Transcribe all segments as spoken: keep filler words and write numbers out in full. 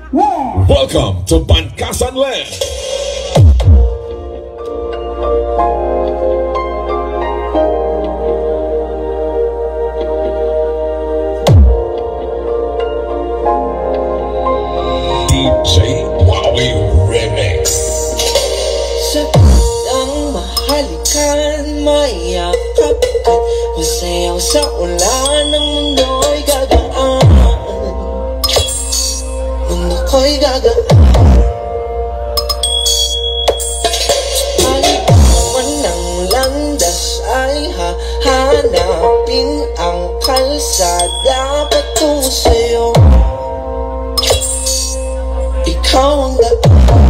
War. Welcome to Makbakan Land. D J Wawi Remix. Sakit ang mahalikan, mayakap at masayaw sa ulan. Ng mundo'y gagaan, mundo ko'y gagaan. Alitawan ng landas ay hahanapin ang kalsada patungo sa'yo. Ikaw ang daan,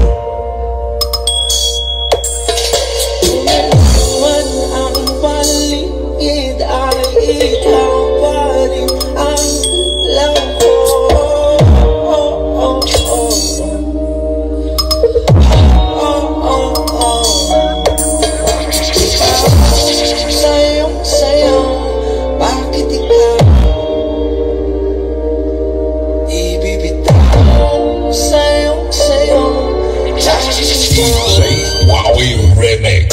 umaliwan ang paligid ay ikaw pa rin ang lang ko. Oh, oh, oh. Oh, oh, oh. Sayong sayo, bakit ikaw ibibitaw? Sayong sayo, D J Wawi Remix.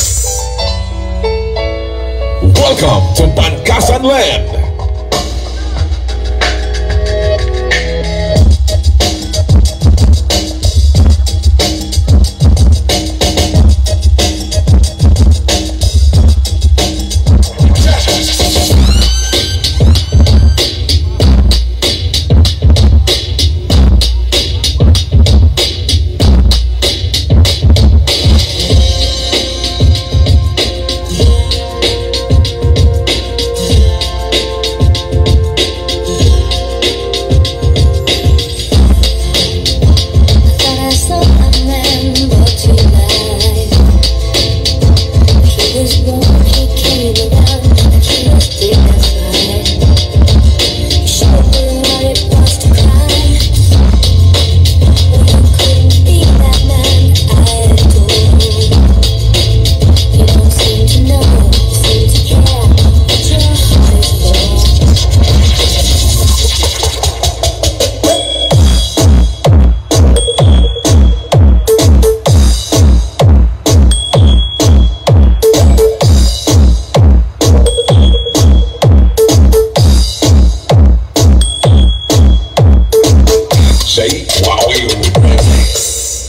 Welcome to Makbakan Land. Say Wawi Remix.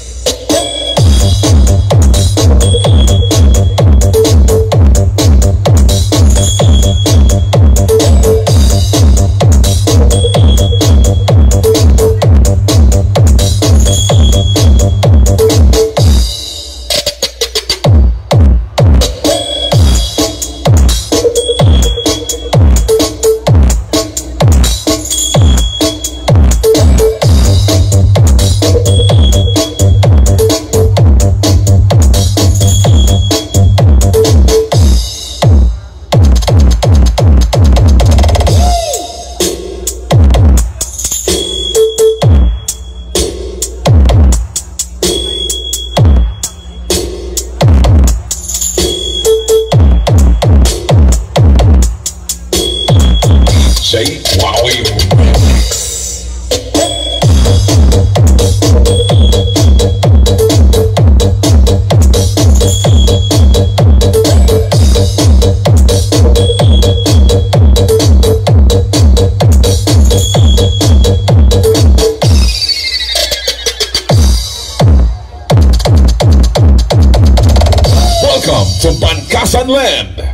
Say Wawi Remix. Welcome to Makbakan Land.